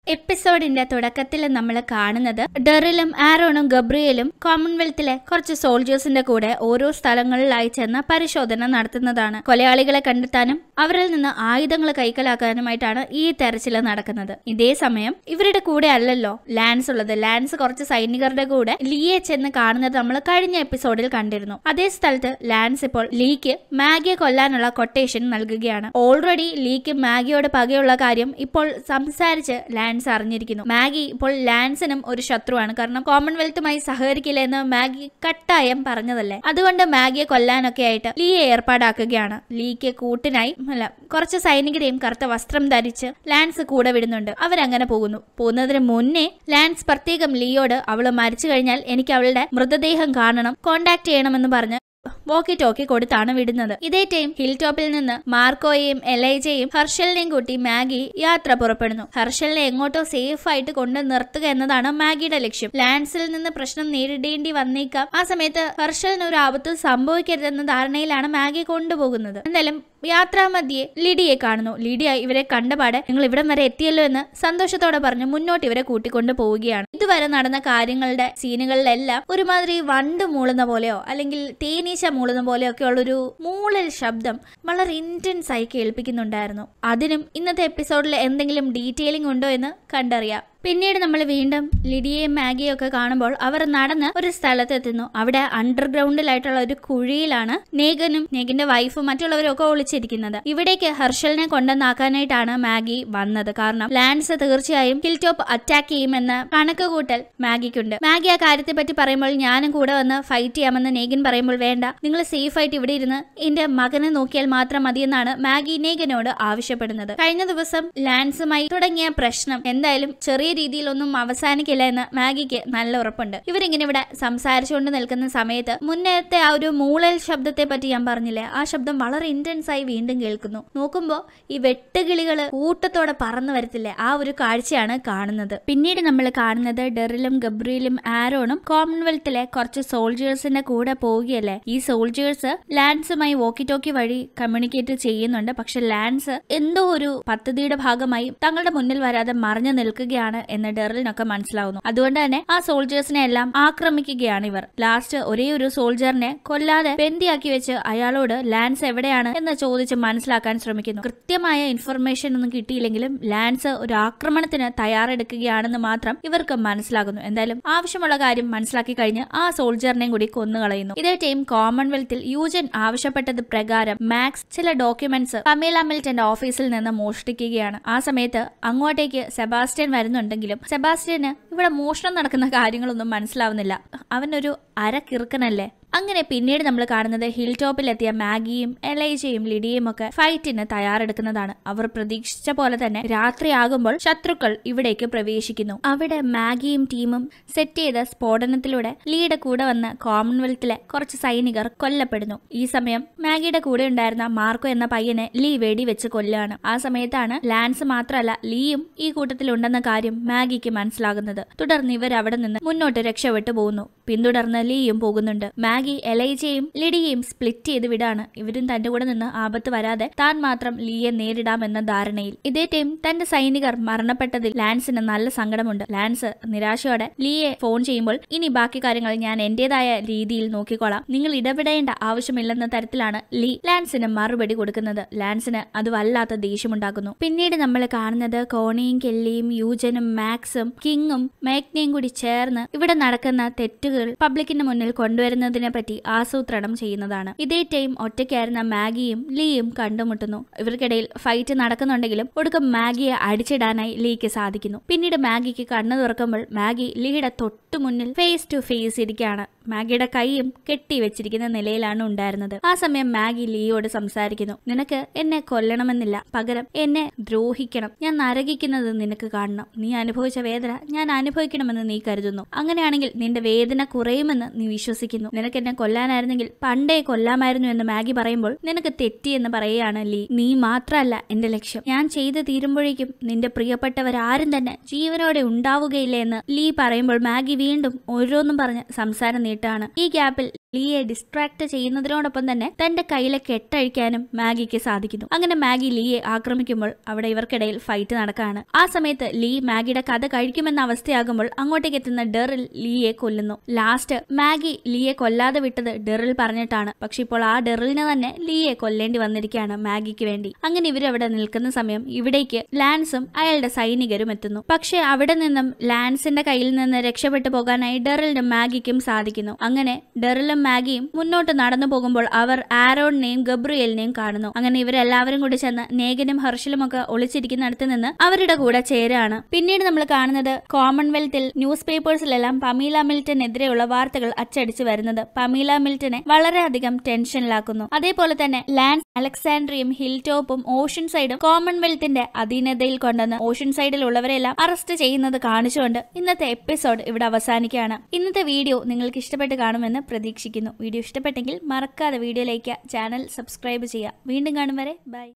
എപ്പിസോഡിന്റെ തുടക്കത്തിൽ നമ്മൾ കാണുന്നത് ഡെറിലും ആരോണും ഗബ്രിയലും കോമൺവെൽത്തിലെ കുറച്ച് സോൾജേഴ്സിന്റെ കൂടെ ഓരോ സ്ഥലങ്ങളിലായി ചെന്ന് പരിശോധന നടത്തുന്നതാണ്. കൊലയാളികളെ കണ്ടെത്താനും അവരിൽ നിന്ന് ആയുധങ്ങൾ കൈക്കലാക്കാനുമായിട്ടാണ് ഈ തെരച്ചിൽ നടക്കുന്നത്. ഇതേ സമയം ഇവരുടെ കൂടെ അല്ലല്ലോ ലാൻസ് ഉള്ളത്. ലാൻസ് കുറച്ച് സൈനികരുടെ കൂടെ ലീയെ ചെന്ന് കാണുന്നത് നമ്മൾ കഴിഞ്ഞ എപ്പിസോഡിൽ കണ്ടിരുന്നു. അതേ സ്ഥലത്ത് ലാൻസ് ഇപ്പോൾ ലീക്ക് മാഗിയെ കൊല്ലാനുള്ള കൊട്ടേഷൻ നൽകുകയാണ്. ഓൾറെഡി ലീക്ക് മാഗിയോട് പകയുള്ള കാര്യം ഇപ്പോൾ സംസാരിച്ച് ലാൻസ് അറിഞ്ഞിരിക്കുന്നു. മാഗി ഇപ്പോൾ ലാൻസിനും ഒരു ശത്രുവാണ്. കാരണം കോമൺവെൽത്തുമായി സഹകരിക്കില്ല എന്ന് മാഗി കട്ടായം പറഞ്ഞതല്ലേ. അതുകൊണ്ട് മാഗിയെ കൊല്ലാനൊക്കെ ആയിട്ട് ലീയെ ഏർപ്പാടാക്കുകയാണ്. ലീക്ക് കൂട്ടിനായി കുറച്ച് സൈനികരെയും കറുത്ത വസ്ത്രം ധരിച്ച് ലാൻസ് കൂടെ വിടുന്നുണ്ട്. അവരങ്ങനെ പോകുന്നതിന് മുന്നേ ലാൻസ് പ്രത്യേകം ലീയോട് അവള് മരിച്ചു കഴിഞ്ഞാൽ എനിക്ക് അവളുടെ മൃതദേഹം കാണണം, കോണ്ടാക്ട് ചെയ്യണമെന്ന് പറഞ്ഞ് വോക്കി ടോക്കി കൊടുത്താണ് വിടുന്നത്. ഇതേ ടൈം ഹിൽ ടോപ്പിൽ നിന്ന് മാർക്കോയെയും എലൈജയും ഹർഷലിനെയും കൂട്ടി മാഗി യാത്ര പുറപ്പെടുന്നു. ഹർഷലിനെ എങ്ങോട്ടോ സേഫ് ആയിട്ട് കൊണ്ട് നിർത്തുക എന്നതാണ് മാഗിയുടെ ലക്ഷ്യം. ലാൻസിൽ നിന്ന് പ്രശ്നം നേരിടേണ്ടി വന്നേക്കാം. ആ സമയത്ത് ഹർഷലിന് ഒരു ആപത്ത് സംഭവിക്കരുതെന്ന ധാരണയിലാണ് മാഗി കൊണ്ടുപോകുന്നത്. എന്തായാലും യാത്രാമധ്യേ ലിഡിയെ കാണുന്നു. ലിഡിയ ഇവരെ കണ്ടപാടെ നിങ്ങൾ ഇവിടം വരെ എത്തിയല്ലോ എന്ന് സന്തോഷത്തോടെ പറഞ്ഞ് മുന്നോട്ട് ഇവരെ കൂട്ടിക്കൊണ്ടു പോവുകയാണ്. ഇതുവരെ നടന്ന കാര്യങ്ങളുടെ സീനുകളിലെല്ലാം ഒരുമാതിരി വണ്ട് മൂളുന്ന പോലെയോ അല്ലെങ്കിൽ തേനീച്ച മൂളുന്ന പോലെയോ ഒക്കെ ഉള്ളൊരു മൂളൽ ശബ്ദം വളരെ ഇന്റൻസ് ആയി കേൾപ്പിക്കുന്നുണ്ടായിരുന്നു. അതിനും ഇന്നത്തെ എപ്പിസോഡിൽ എന്തെങ്കിലും ഡീറ്റെയിലിംഗ് ഉണ്ടോ എന്ന് കണ്ടറിയാം. പിന്നീട് നമ്മൾ വീണ്ടും ലിഡിയയും മാഗിയും ഒക്കെ കാണുമ്പോൾ അവർ നടന്ന് ഒരു സ്ഥലത്തെത്തുന്നു. അവിടെ അണ്ടർഗ്രൗണ്ടിലായിട്ടുള്ള ഒരു കുഴിയിലാണ് നേഗനും നേഗിന്റെ വൈഫും മറ്റുള്ളവരും ഒക്കെ ഒളിച്ചിരിക്കുന്നത്. ഇവിടേക്ക് ഹർഷലിനെ കൊണ്ടുവന്നാക്കാനായിട്ടാണ് മാഗി വന്നത്. കാരണം ലാൻസ് തീർച്ചയായും ഹിൽ ടോപ്പ് അറ്റാക്ക് ചെയ്യുമെന്ന കണക്ക് കൂട്ടൽ മാഗിക്കുണ്ട്. മാഗി ആ കാര്യത്തെ പറ്റി പറയുമ്പോൾ ഞാനും കൂടെ വന്ന് ഫൈറ്റ് ചെയ്യാമെന്ന് നേഗിൻ പറയുമ്പോൾ വേണ്ട, നിങ്ങൾ സേഫ് ആയിട്ട് ഇവിടെ ഇരുന്ന് എന്റെ മകനെ നോക്കിയാൽ മാത്രം മതിയെന്നാണ് മാഗി നേഗനോട് ആവശ്യപ്പെടുന്നത്. കഴിഞ്ഞ ദിവസം ലാൻസുമായി തുടങ്ങിയ പ്രശ്നം എന്തായാലും ചെറിയ രീതിയിലൊന്നും അവസാനിക്കില്ല എന്ന് മാഗിക്ക് നല്ല ഉറപ്പുണ്ട്. ഇവരിങ്ങനെ ഇവിടെ സംസാരിച്ചുകൊണ്ട് നിൽക്കുന്ന സമയത്ത് മുന്നേത്തെ ആ ഒരു മൂളൽ ശബ്ദത്തെ പറ്റി ഞാൻ പറഞ്ഞില്ലേ, ആ ശബ്ദം വളരെ ഇന്റൻസ് ആയി വീണ്ടും കേൾക്കുന്നു. നോക്കുമ്പോ ഈ വെട്ടുകിളികള് കൂട്ടത്തോടെ പറന്നു വരത്തില്ലേ, ആ ഒരു കാഴ്ചയാണ് കാണുന്നത്. പിന്നീട് നമ്മൾ കാണുന്നത് ഡെറിലും ഗബ്രിയലും ആരോണും കോമൺവെൽത്തിലെ കുറച്ച് സോൾജേഴ്സിന്റെ കൂടെ പോവുകയല്ലേ. ഈ സോൾജേഴ്സ് ലാൻസുമായി വോക്കി ടോക്കി വഴി കമ്മ്യൂണിക്കേറ്റ് ചെയ്യുന്നുണ്ട്. പക്ഷെ ലാൻസ് എന്തോ ഒരു പദ്ധതിയുടെ ഭാഗമായി തങ്ങളുടെ മുന്നിൽ വരാതെ മറഞ്ഞു നിൽക്കുകയാണ് എന്ന് ഡെറിലിനൊക്കെ മനസ്സിലാവുന്നു. അതുകൊണ്ട് തന്നെ ആ സോൾജേഴ്സിനെ എല്ലാം ആക്രമിക്കുകയാണ് ഇവർ. ലാസ്റ്റ് ഒരേ ഒരു സോൾജറിനെ കൊല്ലാതെ ബന്ദിയാക്കി വെച്ച് അയാളോട് ലാൻസ് എവിടെയാണ് എന്ന് ചോദിച്ച് മനസ്സിലാക്കാൻ ശ്രമിക്കുന്നു. കൃത്യമായ ഇൻഫർമേഷൻ ഒന്നും കിട്ടിയില്ലെങ്കിലും ലാൻസ് ഒരു ആക്രമണത്തിന് തയ്യാറെടുക്കുകയാണെന്ന് മാത്രം ഇവർക്ക് മനസ്സിലാകുന്നു. എന്തായാലും ആവശ്യമുള്ള കാര്യം മനസ്സിലാക്കി കഴിഞ്ഞ് ആ സോൾജറിനെയും കൂടി കൊന്നുകളയുന്നു. ഇതേ ടൈം കോമൺവെൽത്തിൽ യൂജൻ ആവശ്യപ്പെട്ടത് പ്രകാരം മാക്സ് ചില ഡോക്യുമെന്റ്സ് കമീല മിൽട്ടന്റെ ഓഫീസിൽ നിന്ന് മോഷ്ടിക്കുകയാണ്. ആ സമയത്ത് അങ്ങോട്ടേക്ക് സെബാസ്റ്റ്യൻ വരുന്നുണ്ടെങ്കിലും സെബാസ്റ്റ്യന് ഇവിടെ മോഷണം നടക്കുന്ന കാര്യങ്ങളൊന്നും മനസ്സിലാവുന്നില്ല. അവനൊരു അരക്കിറുക്കനല്ലേ. അങ്ങനെ പിന്നീട് നമ്മൾ കാണുന്നത് ഹിൽ ടോപ്പിലെത്തിയ മാഗിയും എലൈജയും ലിഡിയയും ഒക്കെ ഫൈറ്റിന് തയ്യാറെടുക്കുന്നതാണ്. അവർ പ്രതീക്ഷിച്ച പോലെ തന്നെ രാത്രിയാകുമ്പോൾ ശത്രുക്കൾ ഇവിടേക്ക് പ്രവേശിക്കുന്നു. അവിടെ മാഗിയും ടീമും സെറ്റ് ചെയ്ത സ്ഫോടനത്തിലൂടെ ലീയുടെ കൂടെ വന്ന കോമൺവെൽത്തിലെ കുറച്ച് സൈനികർ കൊല്ലപ്പെടുന്നു. ഈ സമയം മാഗിയുടെ കൂടെ ഉണ്ടായിരുന്ന മാർക്കോ എന്ന പയ്യനെ ലീ വെടിവെച്ച് കൊല്ലുകയാണ്. ആ സമയത്താണ് ലാൻസ് മാത്രമല്ല ലീയും ഈ കൂട്ടത്തിലുണ്ടെന്ന കാര്യം മാഗിക്ക് മനസ്സിലാകുന്നത്. തുടർന്ന് ഇവർ അവിടെ നിന്ന് മുന്നോട്ട് രക്ഷപ്പെട്ടു പോകുന്നു. പിന്തുടർന്ന് ലീയും പോകുന്നുണ്ട്. മാഗി എലൈജയും ലിഡിയയും സ്പ്ലിറ്റ് ചെയ്ത് വിടാണ്. ഇവരും തന്റെ കൂടെ നിന്ന് ആപത്ത് വരാതെ താൻ മാത്രം ലീയെ നേരിടാമെന്ന ധാരണയിൽ. ഇതേ ടൈം തന്റെ സൈനികർ മരണപ്പെട്ടതിൽ ലാൻസിന് നല്ല സങ്കടമുണ്ട്. ലാൻസ് നിരാശയോടെ ലീയെ ഫോൺ ചെയ്യുമ്പോൾ ഇനി ബാക്കി കാര്യങ്ങൾ ഞാൻ എന്റേതായ രീതിയിൽ നോക്കിക്കോളാം, നിങ്ങൾ ഇടപെടേണ്ട ആവശ്യമില്ലെന്ന തരത്തിലാണ് ലീ ലാൻസിന് മറുപടി കൊടുക്കുന്നത്. ലാൻസിന് അത് വല്ലാത്ത ദേഷ്യമുണ്ടാക്കുന്നു. പിന്നീട് നമ്മൾ കാണുന്നത് കോണിയും കെല്ലിയും യൂജനും മാക്സും കിങ്ങും മേക്നയും കൂടി ചേർന്ന് ഇവിടെ നടക്കുന്ന തെറ്റുകൾ പബ്ലിക്കിന്റെ മുന്നിൽ കൊണ്ടുവരുന്നതിനെ പറ്റി ആസൂത്രണം ചെയ്യുന്നതാണ്. ഇതേ ടൈം ഒറ്റയ്ക്കായിരുന്ന മാഗിയും ലീയും കണ്ടുമുട്ടുന്നു. ഇവർക്കിടയിൽ ഫൈറ്റ് നടക്കുന്നുണ്ടെങ്കിലും ഒടുക്കം മാഗിയെ അടിച്ചിടാനായി ലീക്ക് സാധിക്കുന്നു. പിന്നീട് മാഗിക്ക് കണ്ണു തുറക്കുമ്പോൾ മാഗി ലീയുടെ തൊട്ടു മുന്നിൽ ഫേസ് ടു ഫേസ് ഇരിക്കുകയാണ്. മാഗിയുടെ കൈയും കെട്ടിവെച്ചിരിക്കുന്ന നിലയിലാണ് ഉണ്ടായിരുന്നത്. ആ സമയം മാഗി ലീയോട് സംസാരിക്കുന്നു. നിനക്ക് എന്നെ കൊല്ലണമെന്നില്ല, പകരം എന്നെ ദ്രോഹിക്കണം. ഞാൻ നരകിക്കുന്നത് നിനക്ക് കാണണം. നീ അനുഭവിച്ച വേദന ഞാൻ അനുഭവിക്കണമെന്ന് നീ കരുതുന്നു. അങ്ങനെയാണെങ്കിൽ നിന്റെ വേദന കുറയുമെന്ന് നീ വിശ്വസിക്കുന്നു. നിനക്ക് എന്നെ കൊല്ലാനായിരുന്നെങ്കിൽ പണ്ടേ കൊല്ലാമായിരുന്നു എന്ന് മാഗി പറയുമ്പോൾ നിനക്ക് തെറ്റിയെന്ന് പറയുകയാണ് ലീ. നീ മാത്രമല്ല എന്റെ ലക്ഷ്യം. ഞാൻ ചെയ്ത് തീരുമ്പോഴേക്കും നിന്റെ പ്രിയപ്പെട്ടവരാരും തന്നെ ജീവനോടെ ഉണ്ടാവുകയില്ല എന്ന് ലീ പറയുമ്പോൾ മാഗി വീണ്ടും ഓരോന്നും പറഞ്ഞ് സംസാരം നീട്ടാണ്. ഈ ഗ്യാപ്പിൽ ലീയെ ഡിസ്ട്രാക്ട് ചെയ്യുന്നതിനോടൊപ്പം തന്നെ തന്റെ കയ്യിലെ കെട്ടഴിക്കാനും മാഗിക്ക് സാധിക്കുന്നു. അങ്ങനെ മാഗി ലീയെ ആക്രമിക്കുമ്പോൾ അവിടെ ഇവർക്കിടയിൽ ഫൈറ്റ് നടക്കാണ്. ആ സമയത്ത് ലീ മാഗിയുടെ കഥ കഴിക്കുമെന്ന അവസ്ഥയാകുമ്പോൾ അങ്ങോട്ടേക്ക് എത്തുന്ന ഡെറിൽ ലീയെ കൊല്ലുന്നു. ലാസ്റ്റ് മാഗി ലീയെ കൊല്ലാതെ വിട്ടത് ഡെറിൽ പറഞ്ഞിട്ടാണ്. പക്ഷെ ഇപ്പോൾ ആ ഡെറിലിന് തന്നെ ലീയെ കൊല്ലേണ്ടി വന്നിരിക്കുകയാണ് മാഗിക്ക് വേണ്ടി. അങ്ങനെ ഇവരവിടെ നിൽക്കുന്ന സമയം ഇവിടേക്ക് ലാൻസും അയാളുടെ സൈനികരും എത്തുന്നു. പക്ഷെ അവിടെ നിന്നും ലാൻസിന്റെ കയ്യിൽ നിന്ന് രക്ഷപ്പെട്ടു പോകാനായി ഡെറിലിനും മാഗിക്കും സാധിക്കുന്നു. അങ്ങനെ ഡെറിലും മാഗിയും മുന്നോട്ട് നടന്നു പോകുമ്പോൾ അവർ ആരോണിനെയും ഗബ്രിയേലിനെയും കാണുന്നു. അങ്ങനെ ഇവരെല്ലാവരും കൂടി ചെന്ന് നേഗനും ഹർഷലും ഒക്കെ ഒളിച്ചിരിക്കുന്നിടത്ത് നിന്ന് അവരുടെ കൂടെ ചേരാണ്. പിന്നീട് നമ്മൾ കാണുന്നത് കോമൺവെൽത്തിൽ ന്യൂസ് പേപ്പേഴ്സിലെല്ലാം പമീല മിൽട്ടനെതിരെയുള്ള വാർത്തകൾ അച്ചടിച്ചു വരുന്നത് പമീല മിൽട്ടനെ വളരെയധികം ടെൻഷനിലാക്കുന്നു. അതേപോലെ തന്നെ ലാൻസ് അലക്സാൻഡ്രിയും ഹിൽ ടോപ്പും ഓഷൻ സൈഡും കോമൺവെൽത്തിന്റെ അധീനതയിൽ കൊണ്ടുവന്ന് ഓഷൻ സൈഡിലുള്ളവരെല്ലാം അറസ്റ്റ് ചെയ്യുന്നത് കാണിച്ചുകൊണ്ട് ഇന്നത്തെ എപ്പിസോഡ് ഇവിടെ അവസാനിക്കുകയാണ്. ഇന്നത്തെ വീഡിയോ നിങ്ങൾക്ക് ഇഷ്ടപ്പെട്ട് കാണുമെന്ന് പ്രതീക്ഷിക്കുന്നു. വീഡിയോ ഇഷ്ടപ്പെട്ടെങ്കിൽ മറക്കാതെ വീഡിയോ ലൈക്ക് ചെയ്യുക, ചാനൽ സബ്സ്ക്രൈബ് ചെയ്യുക. വീണ്ടും കാണും വരെ ബൈ.